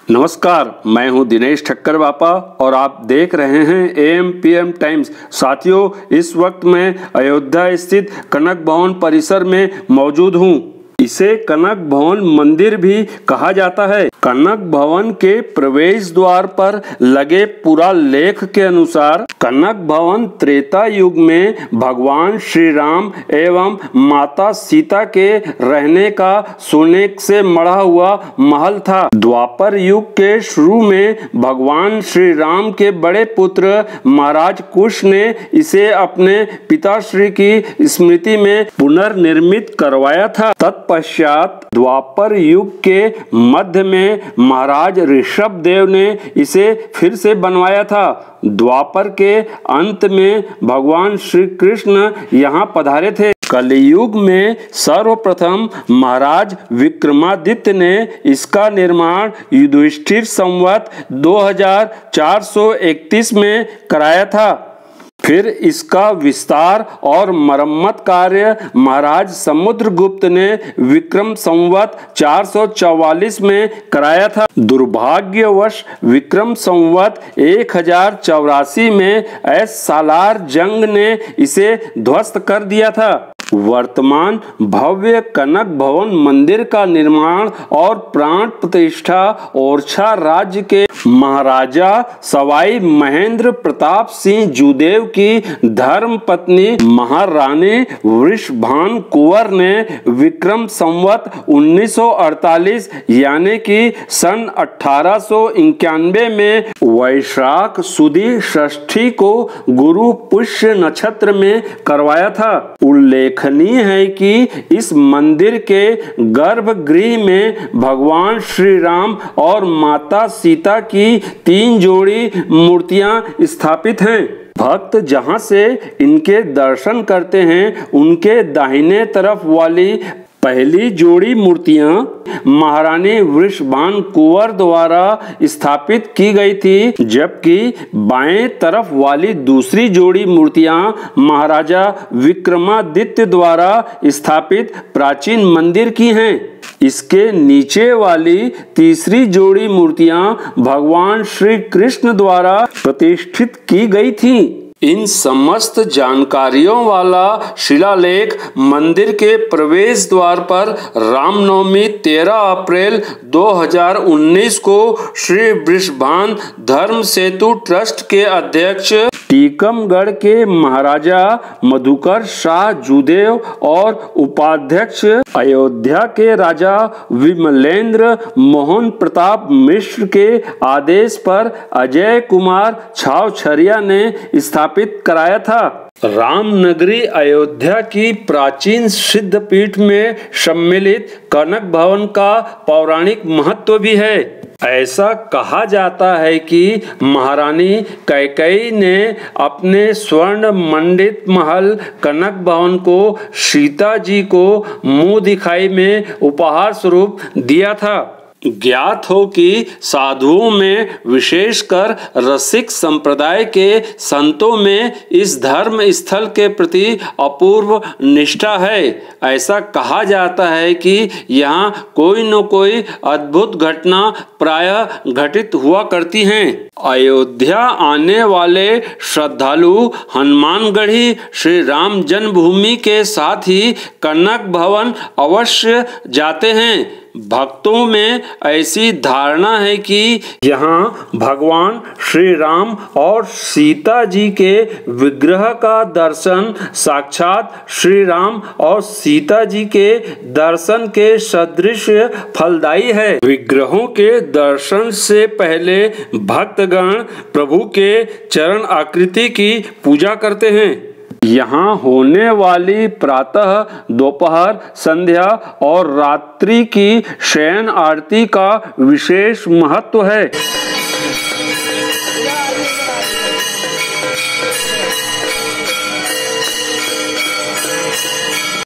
नमस्कार, मैं हूं दिनेश ठक्कर बापा और आप देख रहे हैं AM/PM टाइम्स। साथियों, इस वक्त मैं अयोध्या स्थित कनक भवन परिसर में मौजूद हूं। इसे कनक भवन मंदिर भी कहा जाता है। कनक भवन के प्रवेश द्वार पर लगे पुरा लेख के अनुसार कनक भवन त्रेता युग में भगवान श्री राम एवं माता सीता के रहने का सोने से मढ़ा हुआ महल था। द्वापर युग के शुरू में भगवान श्री राम के बड़े पुत्र महाराज कुश ने इसे अपने पिताश्री की स्मृति में पुनर्निर्मित करवाया था। तत्पश्चात द्वापर युग के मध्य में महाराज ऋषभ देव ने इसे फिर से बनवाया था। द्वापर के अंत में भगवान श्री कृष्ण यहाँ पधारे थे। कलयुग में सर्वप्रथम महाराज विक्रमादित्य ने इसका निर्माण युधिष्ठिर संवत 2431 में कराया था। फिर इसका विस्तार और मरम्मत कार्य महाराज समुद्रगुप्त ने विक्रम संवत 444 में कराया था। दुर्भाग्यवश विक्रम संवत 1084 में सालार जंग ने इसे ध्वस्त कर दिया था। वर्तमान भव्य कनक भवन मंदिर का निर्माण और प्राण प्रतिष्ठा ओरछा राज्य के महाराजा सवाई महेंद्र प्रताप सिंह जूदेव की धर्म पत्नी महारानी वृषभान कुंवर ने विक्रम संवत 1948 यानी कि सन 1891 में वैशाख सुदी षष्ठी को गुरु पुष्य नक्षत्र में करवाया था। उल्लेखनीय है कि इस मंदिर के गर्भगृह में भगवान श्री राम और माता सीता की 3 जोड़ी मूर्तियां स्थापित हैं। भक्त जहां से इनके दर्शन करते हैं, उनके दाहिने तरफ वाली पहली जोड़ी मूर्तियां महारानी वृषभान कुंवर द्वारा स्थापित की गई थी, जबकि बाएं तरफ वाली दूसरी जोड़ी मूर्तियां महाराजा विक्रमादित्य द्वारा स्थापित प्राचीन मंदिर की हैं। इसके नीचे वाली तीसरी जोड़ी मूर्तियां भगवान श्री कृष्ण द्वारा प्रतिष्ठित की गई थी। इन समस्त जानकारियों वाला शिलालेख मंदिर के प्रवेश द्वार पर रामनवमी 13 अप्रैल 2019 को श्री वृषभान धर्म सेतु ट्रस्ट के अध्यक्ष टीकमगढ़ के महाराजा मधुकर शाह जूदेव और उपाध्यक्ष अयोध्या के राजा विमलेंद्र मोहन प्रताप मिश्र के आदेश पर अजय कुमार छावछरिया ने स्थापित कराया था। रामनगरी अयोध्या की प्राचीन सिद्ध पीठ में सम्मिलित कनक भवन का पौराणिक महत्व भी है। ऐसा कहा जाता है कि महारानी कैकेयी ने अपने स्वर्ण मंडित महल कनक भवन को सीता जी को मुंह दिखाई में उपहार स्वरूप दिया था। ज्ञात हो कि साधुओं में विशेषकर रसिक संप्रदाय के संतों में इस धर्म स्थल के प्रति अपूर्व निष्ठा है। ऐसा कहा जाता है कि यहाँ कोई न कोई अद्भुत घटना प्रायः घटित हुआ करती हैं। अयोध्या आने वाले श्रद्धालु हनुमानगढ़ी श्री राम जन्मभूमि के साथ ही कनक भवन अवश्य जाते हैं। भक्तों में ऐसी धारणा है कि यहाँ भगवान श्री राम और सीता जी के विग्रह का दर्शन साक्षात श्री राम और सीता जी के दर्शन के सदृश फलदायी है। विग्रहों के दर्शन से पहले भक्तगण प्रभु के चरण आकृति की पूजा करते हैं। यहाँ होने वाली प्रातः, दोपहर, संध्या और रात्रि की शयन आरती का विशेष महत्व है।